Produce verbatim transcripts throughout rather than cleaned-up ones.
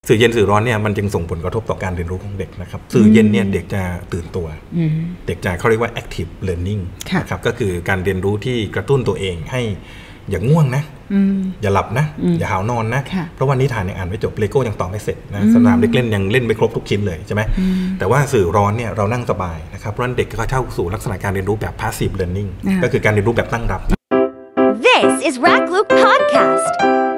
สื่อเย็นสื่อร้อนเนี่ยมันจึงส่งผลกระทบต่อการเรียนรู้ของเด็กนะครับสื่อเย็นเนี่ยเด็กจะตื่นตัวเด็กจะเขาเรียกว่า active learning นะครับก็คือการเรียนรู้ที่กระตุ้นตัวเองให้อย่างง่วงนะอย่าหลับนะอย่าหาวนอนนะเพราะว่านิทานยังอ่านไม่จบเลโก้ยังต่อไม่เสร็จนะสนามเด็กเล่นยังเล่นไม่ครบทุกชิ้นเลยใช่ไหมแต่ว่าสื่อร้อนเนี่ยเรานั่งสบายนะครับเพราะฉะนั้นเด็กก็เข้าสู่ลักษณะการเรียนรู้แบบ passive learning ก็คือการเรียนรู้แบบตั้งรับ This is Rackloop Podcast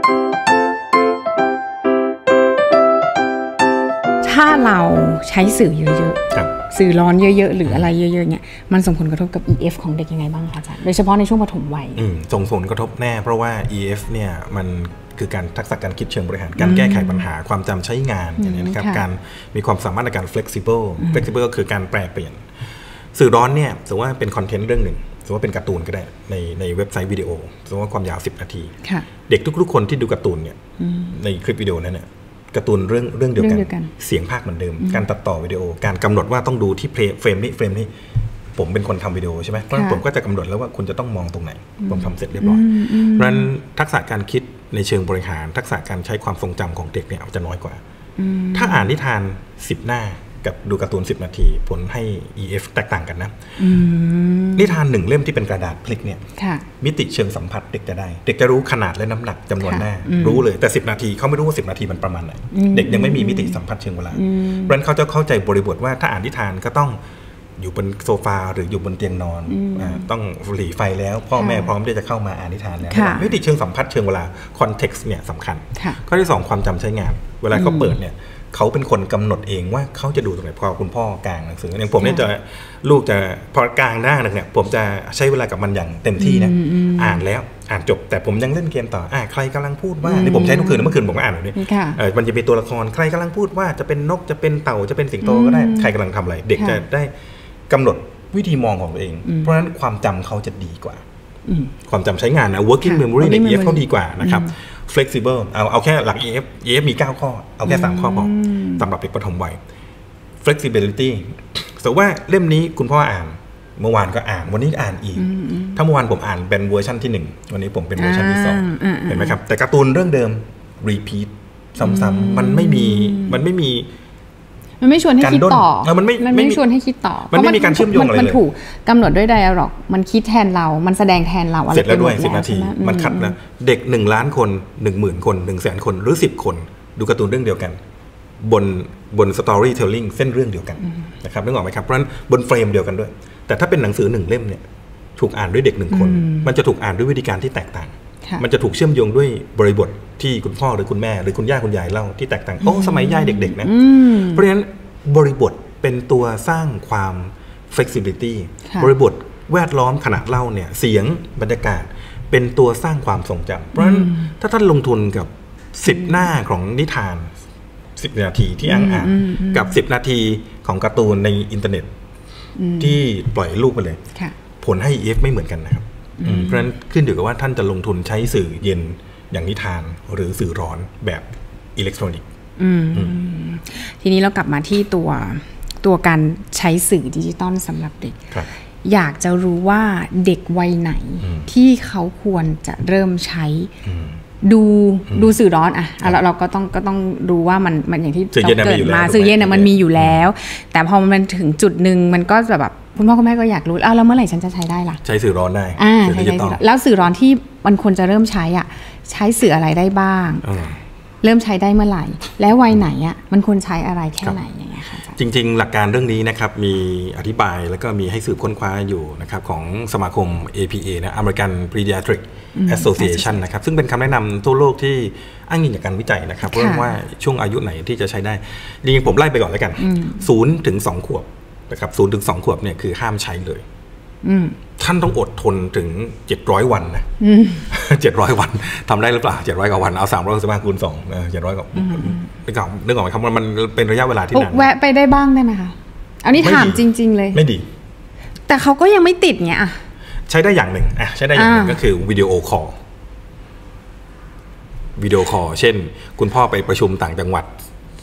ถ้าเราใช้สื่อเยอะๆสื่อร้อนเยอะๆหรืออะไรเยอะๆเนี่ยมันส่งผลกระทบกับ อี เอฟ ของเด็กยังไงบ้างคะอาจารย์โดยเฉพาะในช่วงปฐมวัยส่งผลกระทบแน่เพราะว่า อี เอฟ เนี่ยมันคือการทักษะการคิดเชิงบริหารการแก้ไขปัญหาความจำใช้งานอย่างนี้นะครับการมีความสามารถในการ flexible flexible ก็คือการแปรเปลี่ยนสื่อร้อนเนี่ยสมมติว่าเป็นคอนเทนต์เรื่องหนึ่งสมมติว่าเป็นการ์ตูนก็ได้ในในเว็บไซต์วิดีโอสมมติว่าความยาวสิบนาทีเด็กทุกๆคนที่ดูการ์ตูนเนี่ยในคลิปวิดีโอนั้นเนี่ยการ์ตูนเรื่องเรื่องเดียวกันเสียงภาคเหมือนเดิมการตัดต่อวิดีโอการกำหนดว่าต้องดูที่เฟรมนี้เฟรมนี้ผมเป็นคนทำวิดีโอใช่ไหมเพราะฉะนั้นผมก็จะกำหนดแล้วว่าคุณจะต้องมองตรงไหนผมทำเสร็จเรียบร้อยเพราะฉะนั้นทักษะการคิดในเชิงบริหารทักษะการใช้ความทรงจำของเด็กเนี่ยจะน้อยกว่าถ้าอ่านนิทานสิบหน้ากับดูการ์ตูนสิบนาทีผลให้ อี เอฟ แตกต่างกันนะนิทานหนึ่งเล่มที่เป็นกระดาษพลิกเนี่ยมิติเชิงสัมผัสเด็กจะได้เด็กจะรู้ขนาดและน้ำหนักจำนวนหน้ารู้เลยแต่สิบนาทีเขาไม่รู้ว่าสิบนาทีมันประมาณไหนเด็กยังไม่มีมิติสัมผัสเชิงเวลาเพราะฉะนั้นเขาจะเข้าใจบริบทว่าถ้าอ่านนิทานก็ต้องอยู่บนโซฟาหรืออยู่บนเตียงนอนต้องหลีไฟแล้วพ่อแม่พร้อมที่จะเข้ามาอ่านนิทานแล้วมิติเชิงสัมผัสเชิงเวลาคอนเท็กซ์เนี่ยสำคัญข้อที่สองความจำใช้งานเวลาเขาเปิดเนี่ยเขาเป็นคนกำหนดเองว่าเขาจะดูตรงไหนพอคุณพ่อกลางหนังสืออย่างผมเนี่ยจะลูกจะพอกลางหน้าเนี่ยผมจะใช้เวลากับมันอย่างเต็มที่นะอ่านแล้วอ่านจบแต่ผมยังเล่นเกมต่ออ่าใครกำลังพูดว่านี่ผมใช้ทุกคืนเมื่อคืนผมก็อ่านแบบนี้มันจะเป็นตัวละครใครกำลังพูดว่าจะเป็นนกจะเป็นเต่าจะเป็นสิงโตก็ได้ใครกำลังทำอะไรเด็กจะได้กำหนดวิธีมองของตัวเองเพราะฉะนั้นความจำเขาจะดีกว่าความจำใช้งานนะ working memory ใน อี เอฟ เขาดีกว่านะครับ flexible เอาเอาแค่หลัก อี เอฟ อี เอฟ มีเก้าข้อเอาแค่สามข้อพอสำหรับเด็กปฐมวัย flexibility สมมติว่าเล่มนี้คุณพ่ออ่านเมื่อวานก็อ่านวันนี้อ่านอีกถ้าเมื่อวานผมอ่านเป็นเวอร์ชันที่หนึ่งวันนี้ผมเป็นเวอร์ชันที่สองเห็นไหมครับแต่การ์ตูนเรื่องเดิม repeat ซ้ำๆมันไม่มีมันไม่มีมันไม่ชวนให้คิดต่อมันไม่มันไม่ชวนให้คิดต่อมันไม่มีการเชื่อมโยงอะไรเลยมันถูกกำหนดด้วยไดอะล็อกมันคิดแทนเรามันแสดงแทนเราอะไรเสร็จแล้วด้วยสิบนาทีมันคัดนะเด็กหนึ่งล้านคนหนึ่งหมื่นคนหนึ่งแสนคนหรือสิบคนดูการ์ตูนเรื่องเดียวกันบนบน storytelling เส้นเรื่องเดียวกันนะครับนึกออกไหมครับเพราะฉะนั้นบนเฟรมเดียวกันด้วยแต่ถ้าเป็นหนังสือหนึ่งเล่มเนี่ยถูกอ่านด้วยเด็กหนึ่งคนมันจะถูกอ่านด้วยวิธีการที่แตกต่างมันจะถูกเชื่อมโยงด้วยบริบทที่คุณพ่อหรือคุณแม่หรือคุณย่าคุณยายเล่าที่แตกต่างโอ้สมัยย่ายเด็กๆนะเพราะฉะนั้นบริบทเป็นตัวสร้างความ flexibility บริบทแวดล้อมขณะเล่าเนี่ยเสียงบรรยากาศเป็นตัวสร้างความทรงจำเพราะฉะนั้นถ้าท่านลงทุนกับสิบหน้าของนิทานสิบนาทีที่อ่านอ่านกับสิบนาทีของการ์ตูนในอินเทอร์เน็ตที่ปล่อยรูปไปเลยผลให้ อี เอฟ ไม่เหมือนกันนะครับเพราะฉะนั้นขึ้นอยู่กับว่าท่านจะลงทุนใช้สื่อเย็นอย่างนิทานหรือสื่อร้อนแบบอิเล็กทรอนิกส์ทีนี้เรากลับมาที่ตัวตัวการใช้สื่อดิจิตอลสำหรับเด็กอยากจะรู้ว่าเด็กวัยไหนที่เขาควรจะเริ่มใช้ดูดูสื่อร้อนอ่ะเราเราก็ต้องก็ต้องดูว่ามันมันอย่างที่เราเกิดมาสื่อเย็นมันมีอยู่แล้วแต่พอมันถึงจุดหนึ่งมันก็จะแบบคุณพ่อคุณแม่ก็อยากรู้อ้าวแล้วเมื่อไหร่ฉันจะใช้ได้ล่ะใช้สื่อร้อนได้ใช้แล้วสื่อร้อนที่มันควรจะเริ่มใช้อ่ะใช้สื่ออะไรได้บ้างเริ่มใช้ได้เมื่อไหร่แล้ววัยไหนอ่ะมันควรใช้อะไรแค่ไหนอย่างเงี้ยค่ะจริงๆหลักการเรื่องนี้นะครับมีอธิบายแล้วก็มีให้สืบค้นคว้าอยู่นะครับของสมาคม เอ พี เอ นะ American Pediatric Association นะครับซึ่งเป็นคำแนะนำทั่วโลกที่อ้างอิงจากการวิจัยนะครับเรื่องว่าช่วงอายุไหนที่จะใช้ได้จริงๆผมไล่ไปก่อนแล้วกันศูนย์ถึงสองขวบนะครับศูนย์ถึงสองขวบเนี่ยคือห้ามใช้เลยท่านต้องอดทนถึงเจ็ดร้อยวันนะเจ็ดร้อยวันทำได้หรือเปล่าเจ็ดร้อยกว่าวันเอาสามร้อยสิบห้าคูณสองเจ็ดร้อยกว่านึกออกนึกออกไหมครับมันเป็นระยะเวลาที่นานแวะไปได้บ้างได้ไหมคะอันนี้ถามจริงๆเลยไม่ดีแต่เขาก็ยังไม่ติดเงี้ยอ่ะใช้ได้อย่างหนึ่งอ่ะใช้ได้อย่างหนึ่งก็คือวิดีโอคอลวิดีโอคอลเช่นคุณพ่อไปประชุมต่างจังหวัดไป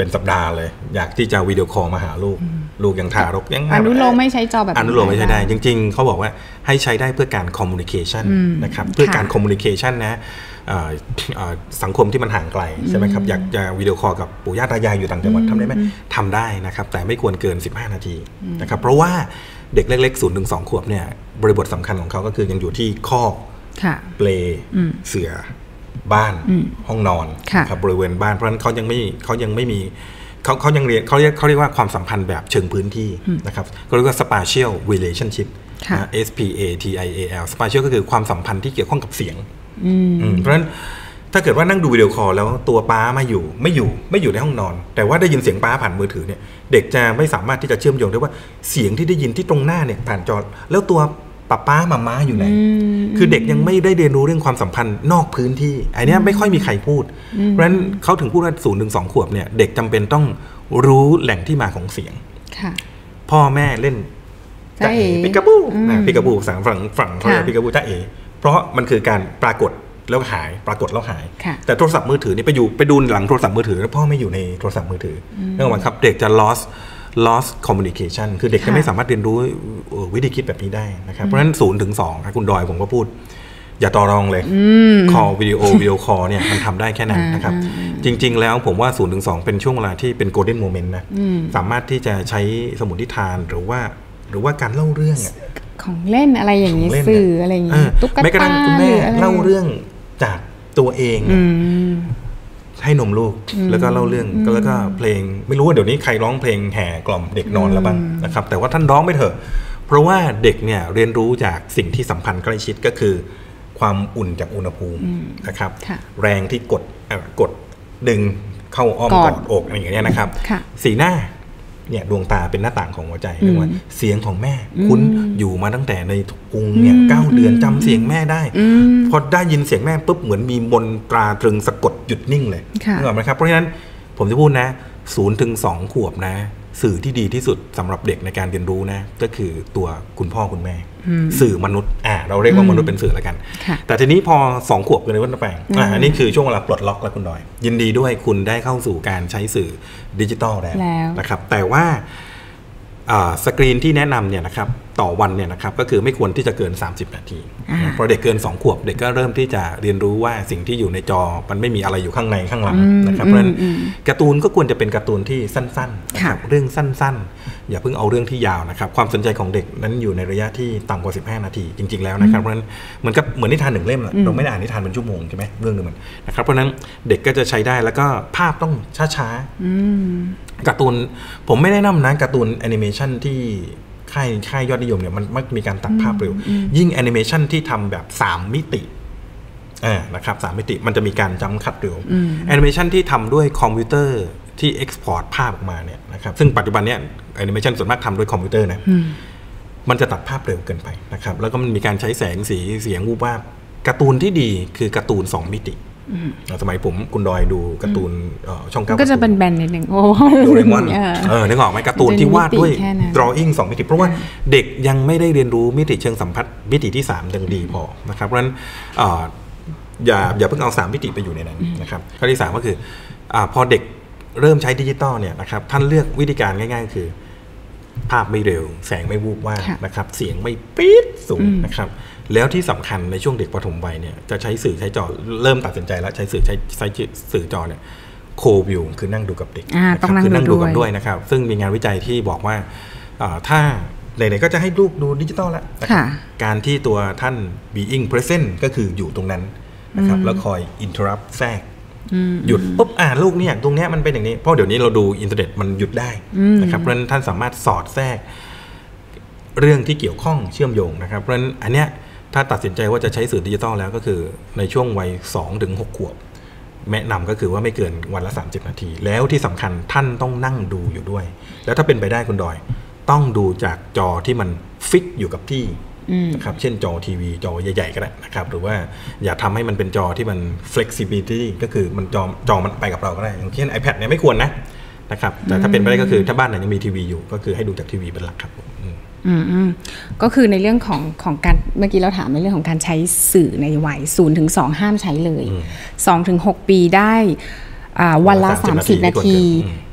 เป็นสัปดาห์เลยอยากที่จะวิดีโอคอลมาหาลูกลูกยังทารกยังอนุโลมไม่ใช้จอแบบอนุโลมไม่ใช้ได้จริงๆเขาบอกว่าให้ใช้ได้เพื่อการคอมมูนิเคชันนะครับเพื่อการคอมมูนิเคชันนะสังคมที่มันห่างไกลใช่ไหมครับอยากจะวิดีโอคอลกับปู่ย่าตายายอยู่ต่างจังหวัดทำได้ไหมทำได้นะครับแต่ไม่ควรเกินสิบห้านาทีนะครับเพราะว่าเด็กเล็กๆศูนย์ถึงสองขวบเนี่ยบริบทสำคัญของเขาก็คือยังอยู่ที่คอกเปลเสื่อบ้านห้องนอนครับบริเวณบ้านเพราะฉะนั้นเขายังไม่เขายังไม่มีเขาเขายังเรียนเขาเรียกเขาเรียกว่าความสัมพันธ์แบบเชิงพื้นที่นะครับเขาเรียกว่า spatial relationship S P A T I A L spatial ก็คือความสัมพันธ์ที่เกี่ยวข้องกับเสียงเพราะฉะนั้นถ้าเกิดว่านั่งดูวิดีโอคอลแล้วตัวป้าไม่อยู่ไม่อยู่ไม่อยู่ในห้องนอนแต่ว่าได้ยินเสียงป้าผ่านมือถือเนี่ยเด็กจะไม่สามารถที่จะเชื่อมโยงได้ว่าเสียงที่ได้ยินที่ตรงหน้าเนี่ยผ่านจอแล้วตัวป้าป้ามาม้าอยู่ไหนคือเด็กยังไม่ได้เรียนรู้เรื่องความสัมพันธ์นอกพื้นที่อันนี้ไม่ค่อยมีใครพูดเพราะฉะนั้นเขาถึงพูดว่าศูนย์ถึงสองขวบเนี่ยเด็กจำเป็นต้องรู้แหล่งที่มาของเสียงพ่อแม่เล่นจ้าเอ๋ปิกาบูปิกาบูฝั่งฝั่งฝั่งเขาเรียกปิกาบูจ้าเอ๋เพราะมันคือการปรากฏแล้วหายปรากฏแล้วหายแต่โทรศัพท์มือถือนี่ไปอยู่ไปดูหลังโทรศัพท์มือถือแล้วพ่อไม่อยู่ในโทรศัพท์มือถือนั่นหมายความเด็กจะ lost lost communication คือเด็กจะไม่สามารถเรียนรู้วิธีคิดแบบนี้ได้นะครับเพราะฉะนั้นศูนย์ถึงสองคุณดอยผมก็พูดอย่าต่อรองเลยคอลวิดีโอวิดีโอคอลเนี่ยมันทำได้แค่นั้นนะครับจริงๆแล้วผมว่าศูนย์ถึงสองเป็นช่วงเวลาที่เป็น golden moment นะสามารถที่จะใช้สมุดนิทานหรือว่าหรือว่าการเล่าเรื่องของเล่นอะไรอย่างนี้สื่ออะไรอย่างนี้ตุ๊กตาแม้กระทั่งคุณแม่เล่าเรื่องจากตัวเองให้นมลูกแล้วก็เล่าเรื่องแล้วก็เพลงไม่รู้ว่าเดี๋ยวนี้ใครร้องเพลงแห่กล่อมเด็กนอนแล้วบ้างนะครับแต่ว่าท่านร้องไม่เถอะเพราะว่าเด็กเนี่ยเรียนรู้จากสิ่งที่สัมพันธ์ใกล้ชิดก็คือความอุ่นจากอุณหภูมินะครับแรงที่กดกดดึงเข้าอ้อมกอดอกอะไรอย่างเงี้ยนะครับสีหน้าเนี่ยดวงตาเป็นหน้าต่างของหัวใจเรียกว่าเสียงของแม่คุณอยู่มาตั้งแต่ในกรุงเนี่ยเก้าเดือนจำเสียงแม่ได้พอได้ยินเสียงแม่ปุ๊บเหมือนมีมนตราตรึงสะกดหยุดนิ่งเลยนึกออกไหมครับเพราะฉะนั้นผมจะพูดนะศูนย์ถึงสองขวบนะสื่อที่ดีที่สุดสำหรับเด็กในการเรียนรู้นะก็คือตัวคุณพ่อคุณแม่สื่อมนุษย์อ่าเราเรียกว่ามนุษย์เป็นสื่อแล้วกันแต่ทีนี้พอสองขวบกันเลยวันไปอ่าอันนี้คือช่วงเวลาปลดล็อกแล้วคุณดอยยินดีด้วยคุณได้เข้าสู่การใช้สื่อดิจิตอลแล้วนะครับแต่ว่าสกรีนที่แนะนำเนี่ยนะครับต่อวันเนี่ยนะครับก็คือไม่ควรที่จะเกินสามสิบนาทีเพราะเด็กเกินสองขวบเด็กก็เริ่มที่จะเรียนรู้ว่าสิ่งที่อยู่ในจอมันไม่มีอะไรอยู่ข้างในข้างหลังนะครับเพราะฉะนั้นการ์ตูนก็ควรจะเป็นการ์ตูนที่สั้นๆนะครับเรื่องสั้นๆอย่าเพิ่งเอาเรื่องที่ยาวนะครับความสนใจของเด็กนั้นอยู่ในระยะที่ต่ำกว่าสิบห้านาทีจริงๆแล้วนะครับเพราะฉะนั้นเหมือนกับเหมือนนิทานหนึ่งเล่มเราไม่ได้อ่านนิทานเป็นชั่วโมงใช่ไหมเรื่องนึงมันนะครับเพราะฉะนั้นเด็กก็จะใช้ได้แล้วก็ภาพต้องช้าๆการ์ตูนผมไม่แนะนำนะการ์ตูนแอนิเมชันที่ค่ายค่ายยอดนิยมเนี่ยมันมักมีการตัดภาพเร็วยิ่งแอนิเมชันที่ทำแบบสามมิติอ่านะครับสามมิติมันจะมีการจัมป์คัทเร็วแอนิเมชันที่ทำด้วยคอมพิวเตอร์ที่เอ็กซ์พอร์ตภาพออกมาเนี่ยนะครับซึ่งปัจจุบันเนี่ยแอนิเมชันส่วนมากทำด้วยคอมพิวเตอร์นะมันจะตัดภาพเร็วเกินไปนะครับแล้วก็มันมีการใช้แสงสีเสียงวูบวาบการ์ตูนที่ดีคือการ์ตูนสองมิติสมัยผมคุณดอยดูการ์ตูนช่องเก้าก็จะเป็นแบนนิดนึงโอ้โดเรมอนเออนึกออกไหมการ์ตูนที่วาดด้วย drawing สองมิติเพราะว่าเด็กยังไม่ได้เรียนรู้มิติเชิงสัมผัสมิติที่สามดังดีพอนะครับเพราะฉะนั้นอย่าอย่าเพิ่งเอาสามมิติไปอยู่ในนั้นนะครับข้อที่สามก็คือพอเด็กเริ่มใช้ดิจิตอลเนี่ยนะครับท่านเลือกวิธีการง่ายๆคือภาพไม่เร็วแสงไม่วูบวาบนะครับเสียงไม่ปี๊ดสูงนะครับแล้วที่สำคัญในช่วงเด็กปฐมวัยเนี่ยจะใช้สื่อใช้จอเริ่มตัดสินใจแล้วใช้สื่อใช้ใช้สื่อจอเนี่ยโควิวคือนั่งดูกับเด็กคือนั่งดูกันด้วยนะครับซึ่งมีงานวิจัยที่บอกว่าถ้าไหนๆก็จะให้ลูกดูดิจิตอลแล้วการที่ตัวท่าน being present ก็คืออยู่ตรงนั้นนะครับแล้วคอย interrupt แทรกหยุดปุ๊บอ่าลูกเนี่ยตรงเนี้ยมันเป็นอย่างนี้เพราะเดี๋ยวนี้เราดูอินเทอร์เน็ตมันหยุดได้นะครับเพราะฉะนั้นท่านสามารถสอดแทรกเรื่องที่เกี่ยวข้องเชื่อมโยงนะครับเพราะฉะนั้นอันเนี้ยถ้าตัดสินใจว่าจะใช้สื่อดิจิตอลแล้วก็คือในช่วงวัย สองถึงหก ขวบแนะนำก็คือว่าไม่เกินวันละสามสิบนาทีแล้วที่สำคัญท่านต้องนั่งดูอยู่ด้วยแล้วถ้าเป็นไปได้คุณดอยต้องดูจากจอที่มันฟิกอยู่กับที่นะครับเช่นจอทีวีจอใหญ่ๆก็ได้นะครับหรือว่าอย่าทำให้มันเป็นจอที่มัน flexibility ก็คือมันจอจอมันไปกับเราก็ได้อย่างเช่น iPad เนี่ยไม่ควรนะนะครับแต่ถ้าเป็นไปได้ก็คือถ้าบ้านไหนยังมีทีวีอยู่ก็คือให้ดูจากทีวีเป็นหลักครับอืมก็คือในเรื่องของของการเมื่อกี้เราถามในเรื่องของการใช้สื่อในวัยศูนย์ถึงสองห้ามใช้เลยสองถึงหกปีได้วันละสามสิบนาที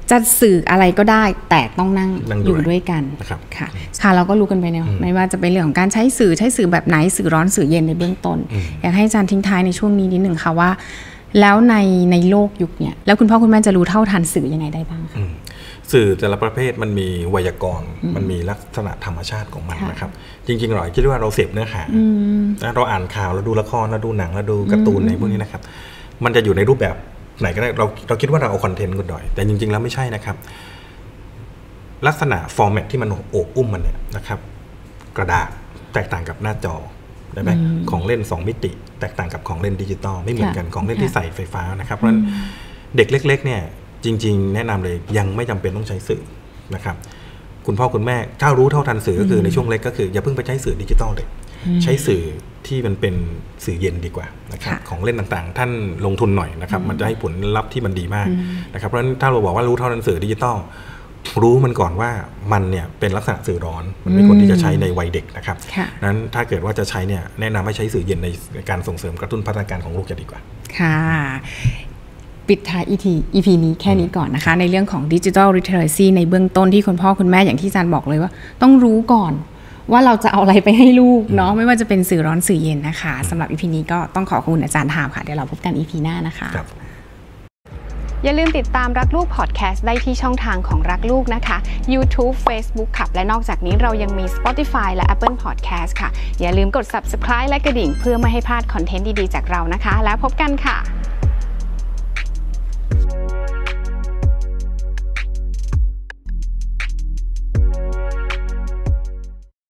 จะสื่ออะไรก็ได้แต่ต้องนั่งนั่งอยู่ด้วยกันนะครับค่ะค่ะเราก็รู้กันไปเนาะไม่ว่าจะเป็นเรื่องของการใช้สื่อใช้สื่อแบบไหนสื่อร้อนสื่อเย็นในเบื้องต้นอยากให้อาจารย์ทิ้งท้ายในช่วงนี้นิดหนึ่งค่ะว่าแล้วในในโลกยุคเนี้ยแล้วคุณพ่อคุณแม่จะรู้เท่าทันสื่อยังไงได้บ้างคะสื่อแต่ละประเภทมันมีไวยากรณ์มันมีลักษณะธรรมชาติของมันนะครับจริงๆหน่อยคิดว่าเราเสพเนื้อหาเราอ่านข่าวเราดูละครเราดูหนังเราดูการ์ตูนในพวกนี้นะครับมันจะอยู่ในรูปแบบไหนก็ได้เราเราคิดว่าเราเอาคอนเทนต์กันหน่อยแต่จริงๆแล้วไม่ใช่นะครับลักษณะฟอร์แมตที่มันโอบอุ้มมันเนี่ยนะครับกระดาษแตกต่างกับหน้าจอได้ไหมของเล่นสองมิติแตกต่างกับของเล่นดิจิตอลไม่เหมือนกันของเล่นที่ใส่ไฟฟ้านะครับเพราะฉะนั้นเด็กเล็กๆเนี่ยจริงๆแนะนำเลยยังไม่จำเป็นต้องใช้สื่อนะครับคุณพ่อคุณแม่ถ้ารู้เท่าทันสื่อก็คือในช่วงเล็กก็คืออย่าเพิ่งไปใช้สื่อดิจิตอลเลยใช้สื่อที่มันเป็นสื่อเย็นดีกว่านะครับของเล่นต่างๆท่านลงทุนหน่อยนะครับมันจะให้ผลลัพธ์ที่มันดีมากนะครับเพราะฉะนั้นถ้าเราบอกว่ารู้เท่าทันสื่อดิจิตอลรู้มันก่อนว่ามันเนี่ยเป็นลักษณะสื่อร้อนมันไม่ควรที่จะใช้ในวัยเด็กนะครับนั้นถ้าเกิดว่าจะใช้เนี่ยแนะนำให้ใช้สื่อเย็นในการส่งเสริมกระตุ้นพัฒนาการของลูกจะดีกว่าค่ะปิดท้าย อี พี นี้แค่นี้ก่อนนะคะในเรื่องของ Digital Literacy ในเบื้องต้นที่คุณพ่อคุณแม่อย่างที่อาจารย์บอกเลยว่าต้องรู้ก่อนว่าเราจะเอาอะไรไปให้ลูกเนาะไม่ว่าจะเป็นสื่อร้อนสื่อเย็นนะคะสำหรับ อี พี นี้ก็ต้องขอบคุณอาจารย์ทามค่ะเดี๋ยวเราพบกัน อี พี หน้านะคะอย่าลืมติดตามรักลูกพอดแคสต์ได้ที่ช่องทางของรักลูกนะคะ YouTube Facebook ค่ะและนอกจากนี้เรายังมี Spotify และ Apple Podcast ค่ะอย่าลืมกด Subscribe และกระดิ่งเพื่อไม่ให้พลาดคอนเทนต์ดีๆจากเรานะคะแล้วพบกันค่ะ